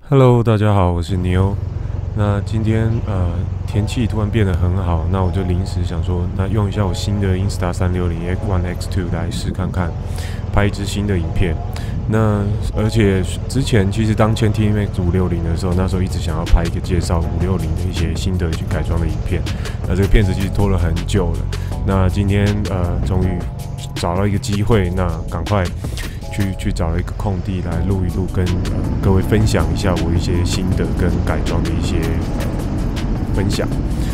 Hello，大家好，我是牛。那今天天气突然变得很好，那我就临时想说，那用一下我新的 Insta360X1X2 来试看看，拍一支新的影片。那而且之前其实当签 TMX560的时候，那时候一直想要拍一个介绍560的一些心得去改装的影片。那这个片子其实拖了很久了。那今天终于找到一个机会，那赶快。去找了一个空地来录一录，跟各位分享一下我一些心得跟改装的一些分享。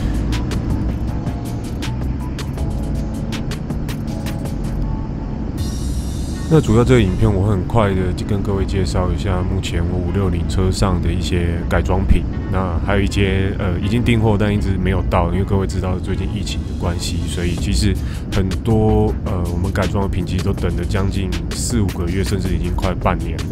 那主要这个影片我很快的就跟各位介绍一下目前我560车上的一些改装品，那还有一些已经订货但一直没有到，因为各位知道最近疫情的关系，所以其实很多我们改装的品其实都等了将近4、5个月，甚至已经快半年了。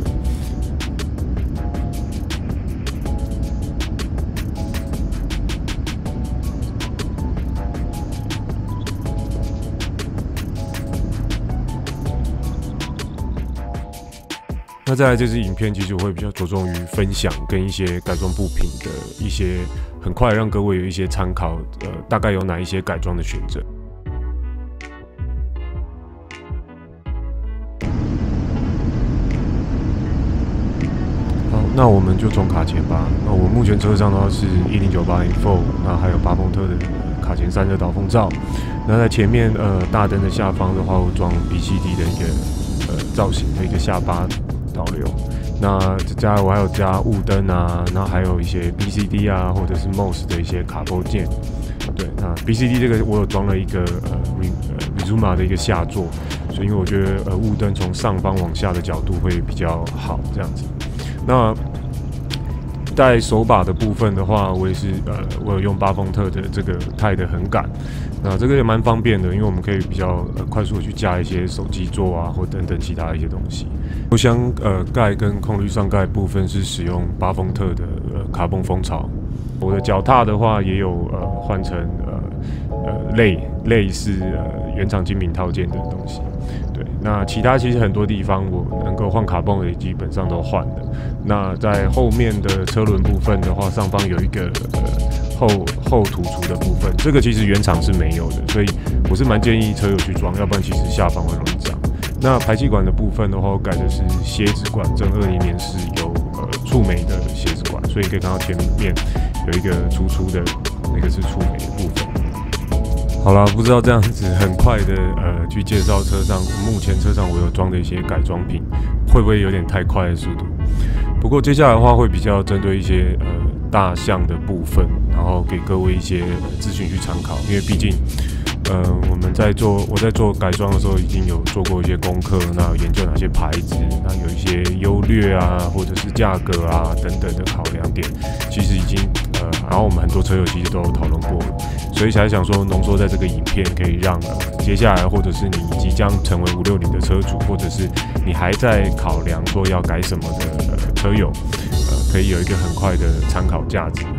那再来这支影片，其实我会比较着重于分享跟一些改装部品的一些很快让各位有一些参考，大概有哪一些改装的选择。好，那我们就从卡钳吧。那我目前车上的话是10980 Full， 那还有巴丰特的卡钳散热导风罩。那在前面大灯的下方的话，我装 BCD 的一个造型的一个下巴导流，那我还有加雾灯啊，然后还有一些 BCD 啊，或者是 MOS 的一些卡扣件。对，那 BCD 这个我有装了一个Rizuma 的一个下座，所以因为我觉得雾灯从上方往下的角度会比较好，这样子。那在手把的部分的话，我也是我有用巴丰特的这个钛的横杆，那这个也蛮方便的，因为我们可以比较快速的去架一些手机座啊，或等等其他的一些东西。油箱盖跟空滤上盖部分是使用巴丰特的卡泵蜂巢。我的脚踏的话也有换成类似原厂精品套件的东西。对，那其他其实很多地方我能够换卡泵的基本上都换了。那在后面的车轮部分的话，上方有一个后突出的部分，这个其实原厂是没有的，所以我是蛮建议车友去装，要不然其实下方会容易脏。那排气管的部分的话，我改的是蝎子管，正20年是有触媒的蝎子管，所以你可以看到前面有一个粗粗的，那个是触媒的部分。好啦，不知道这样子很快的去介绍车上目前车上我有装的一些改装品，会不会有点太快的速度？不过接下来的话会比较针对一些大项的部分，然后给各位一些资讯去参考，因为毕竟我在做改装的时候已经有做过一些功课，那有研究哪些牌子，那有一些优劣啊，或者是价格啊等等的考量点，其实已经然后我们很多车友其实都有讨论过了，所以才想说浓缩在这个影片，可以让接下来或者是你即将成为560的车主，或者是你还在考量说要改什么的车友，可以有一个很快的参考价值。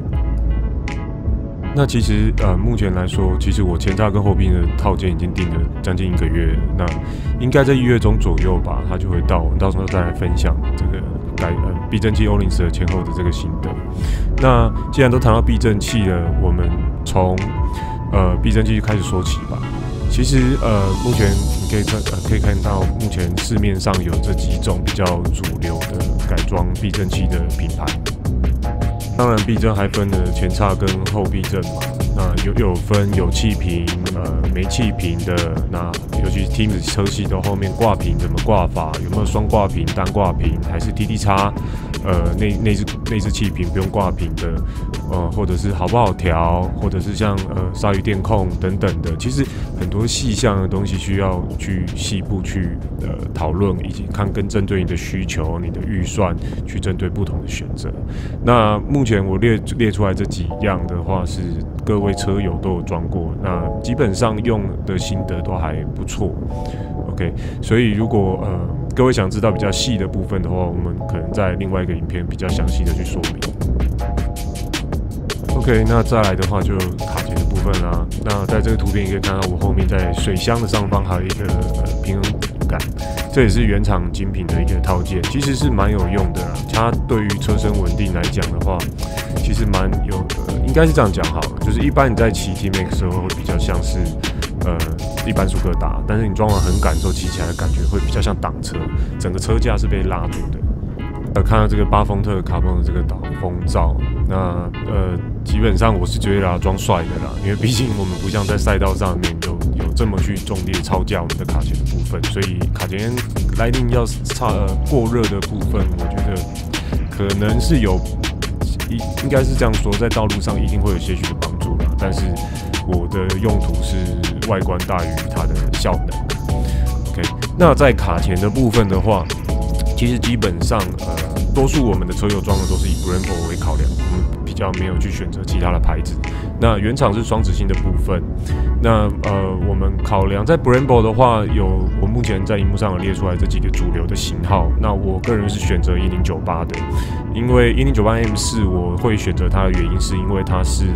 那其实目前来说，其实我前叉跟后臂的套件已经订了将近1个月，那应该在1月中左右吧，它就会到，我到时候再来分享这个避震器欧林斯前后的这个心得。那既然都谈到避震器了，我们从避震器开始说起吧。其实目前你可以看到，目前市面上有这几种比较主流的改装避震器的品牌。当然，避震还分了前叉跟后避震嘛。那有分有气瓶、没气瓶的。那尤其是 Teams 车系的后面挂瓶怎么挂法？有没有双挂瓶、单挂瓶，还是 TT 叉？内置气瓶不用挂瓶的，或者是好不好调，或者是像鲨鱼电控等等的，其实很多细项的东西需要去细部去讨论，以及看跟针对你的需求、你的预算去针对不同的选择。那目前我列出来这几样的话，是各位车友都有装过，那基本上用的心得都还不错。OK， 所以如果各位想知道比较细的部分的话，我们可能在另外一个影片比较详细的去说明。OK， 那再来的话就卡钳的部分啦。那在这个图片也可以看到，我后面在水箱的上方还有一个平衡感，这也是原厂精品的一个套件，其实是蛮有用的啦。它对于车身稳定来讲的话，其实蛮有应该是这样讲好了，就是一般你在骑 T-Max 的时候会比较像是一般速克达，但是你装完横杆之后骑起来的感觉会比较像挡车，整个车架是被拉住的。看到这个巴丰特卡泵的这个导风罩，那基本上我是觉得装帅的啦，因为毕竟我们不像在赛道上面有这么去重力超驾我们的卡钳的部分，所以卡钳来令要过热的部分，我觉得可能是应该是这样说，在道路上一定会有些许的帮助啦，但是我的用途是外观大于它的效能。OK， 那在卡钳的部分的话，其实基本上多数我们的车友装的都是以 Brembo 为考量，我们比较没有去选择其他的牌子。那原厂是双指星的部分，那我们考量在 Brembo 的话，我目前在荧幕上有列出来这几个主流的型号。那我个人是选择1098的，因为1098 M4我会选择它的原因是因为它是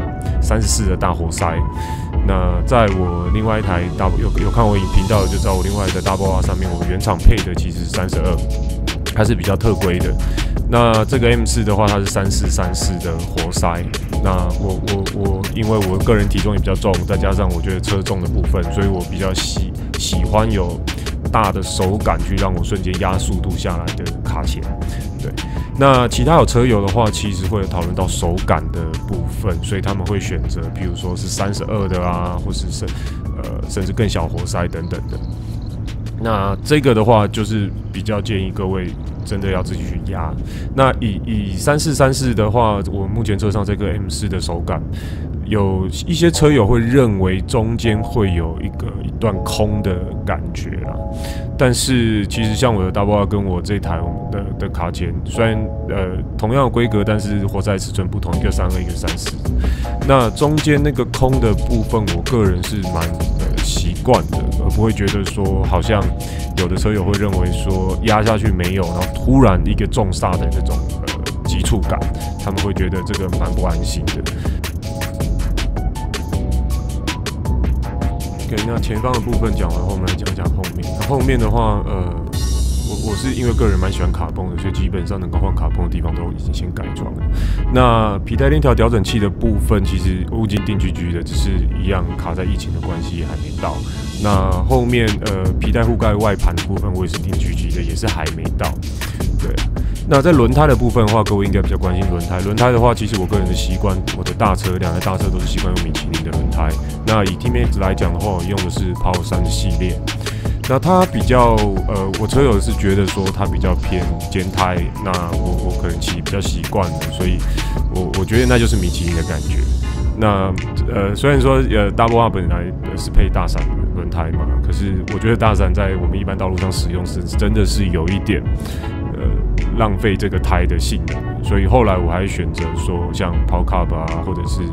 34的大活塞。那在我另外一台有看我影频道的就知道，我另外的 Double R 上面，我原厂配的其实是32，它是比较特规的。那这个 M4的话，它是3434的活塞。那我因为我个人体重也比较重，再加上我觉得车重的部分，所以我比较喜欢有大的手感去让我瞬间压速度下来的卡钳。对，那其他有车友的话，其实会有讨论到手感的部分，所以他们会选择，譬如说是32的啊，或是甚至更小活塞等等的。那这个的话，就是比较建议各位真的要自己去压。那以3434的话，我目前车上这个 M4的手感，有一些车友会认为中间会有一段空的感觉啦。但是其实像我的 Double R 跟我这台的卡钳，虽然同样的规格，但是活塞尺寸不同，一个32，一个34。那中间那个空的部分，我个人是蛮习惯的，而不会觉得说好像有的车友会认为说压下去没有，然后突然一个重刹的那种急促感，他们会觉得这个蛮不安心的。OK， 那前方的部分讲完后，我们来讲讲后面。那后面的话，我是因为个人蛮喜欢卡泵的，所以基本上能够换卡泵的地方都已经先改装了。那皮带链条调整器的部分，其实我已经定居居的，只是一样卡在疫情的关系也还没到。那后面皮带护盖外盘的部分，我也是定居居的，也是还没到。对。那在轮胎的部分的话，各位应该比较关心轮胎。轮胎的话，其实我个人的习惯，我的两台大车都是习惯用米其林的轮胎。那以 T-Max 来讲的话，我用的是 Power 3系列。那它比较我车友是觉得说它比较偏尖胎，那我可能骑比较习惯了，所以我觉得那就是米其林的感觉。那虽然说Double R 本来是配大闪轮胎嘛，可是我觉得大闪在我们一般道路上使用是真的是有一点浪费这个胎的性能，所以后来我还选择说像 Power Cup 啊，或者是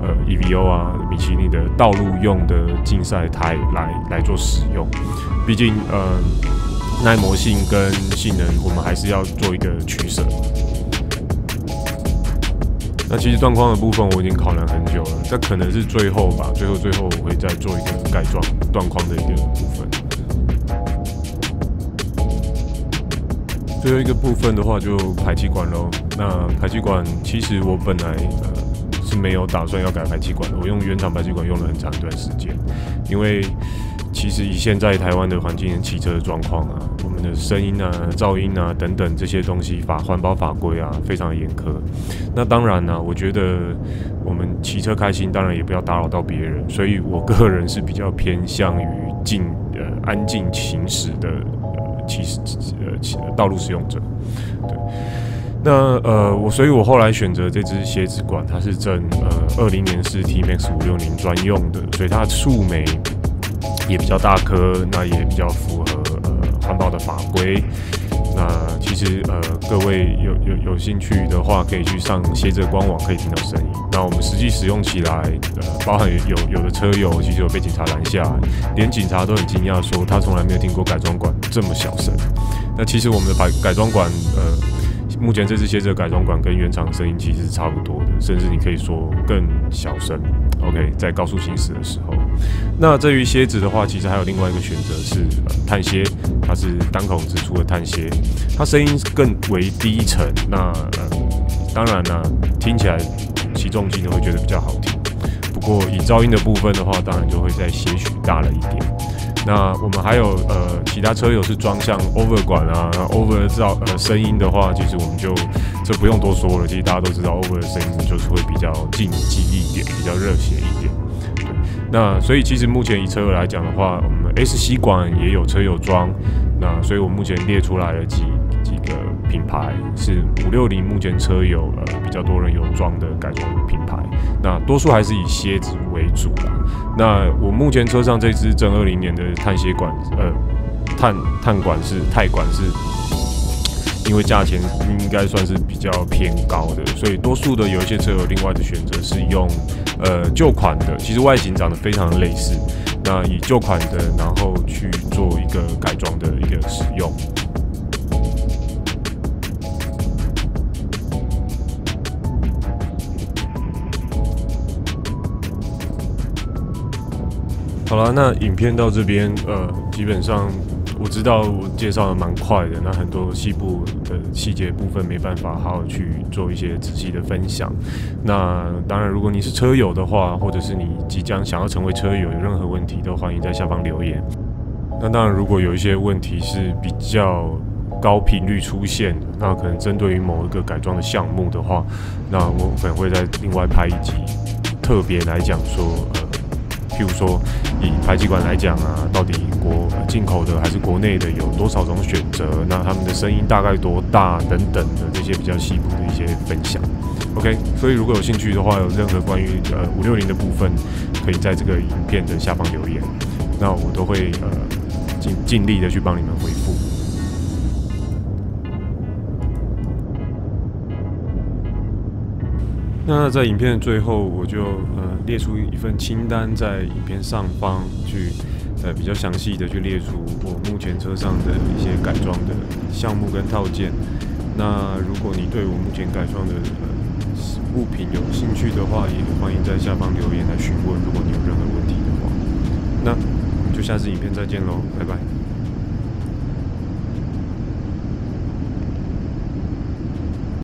EVO 啊，米其林的道路用的竞赛胎来做使用。毕竟耐磨性跟性能，我们还是要做一个取舍。那其实断框的部分我已经考量很久了，这可能是最后吧，最后我会再做一个改装断框的一个部分。最后一个部分的话，就排气管咯。那排气管其实我本来是没有打算要改排气管的，我用原厂排气管用了很长一段时间，因为其实以现在台湾的环境骑车的状况啊，我们的声音啊、噪音啊等等这些东西环保法规啊非常的严苛。那当然呢，我觉得我们骑车开心，当然也不要打扰到别人，所以我个人是比较偏向于安静行驶的道路使用者。对，那所以我后来选择这支蝎子管，它是正20年式 T-Max 560专用的，所以它的树眉也比较大颗，那也比较符合环保的法规。那其实各位有兴趣的话，可以去上蝎子的官网，可以听到声音。那我们实际使用起来，包含有的车友其实有被警察拦下来，连警察都很惊讶，说他从来没有听过改装管这么小声。那其实我们的改装管，目前这支蝎子的改装管跟原厂声音其实是差不多的，甚至你可以说更小声。OK， 在高速行驶的时候。 那至于蝎子的话，其实还有另外一个选择是碳蝎，它是单孔直出的碳蝎，它声音更为低沉。那当然呢，听起来起重机呢会觉得比较好听。不过以噪音的部分的话，当然就会再些许大了一点。那我们还有其他车友是装像 over 管啊 ，over 声音的话，其实我们就这不用多说了，其实大家都知道 over 的声音就是会比较竞技一点，比较热血一点。对，那所以其实目前以车友来讲的话，我们 SC 管也有车友装，那所以我目前列出来了几个品牌是560目前车友比较多人有装的改装品牌，那多数还是以蝎子为主啦。那我目前车上这支正20年的碳蝎管，碳管是钛管是，因为价钱应该算是比较偏高的，所以多数的有一些车友另外的选择是用旧款的，其实外形长得非常的类似，那以旧款的然后去做一个改装的一个使用。好了，那影片到这边，基本上我知道我介绍的蛮快的，那很多细部的细节部分没办法好好去做一些仔细的分享。那当然，如果你是车友的话，或者是你即将想要成为车友，有任何问题都欢迎在下方留言。那当然，如果有一些问题是比较高频率出现的，那可能针对于某一个改装的项目的话，那我可能会再另外拍一集，特别来讲说，譬如说以排气管来讲啊，到底进口的还是国内的有多少种选择？那他们的声音大概多大等等的这些比较细部的一些分享。OK， 所以如果有兴趣的话，有任何关于560的部分，可以在这个影片的下方留言，那我都会尽力的去帮你们回复。那在影片的最后，我就列出一份清单，在影片上方去比较详细的去列出我目前车上的一些改装的项目跟套件。那如果你对我目前改装的物品有兴趣的话，也欢迎在下方留言来询问。如果你有任何问题的话，那我们就下次影片再见喽，拜拜。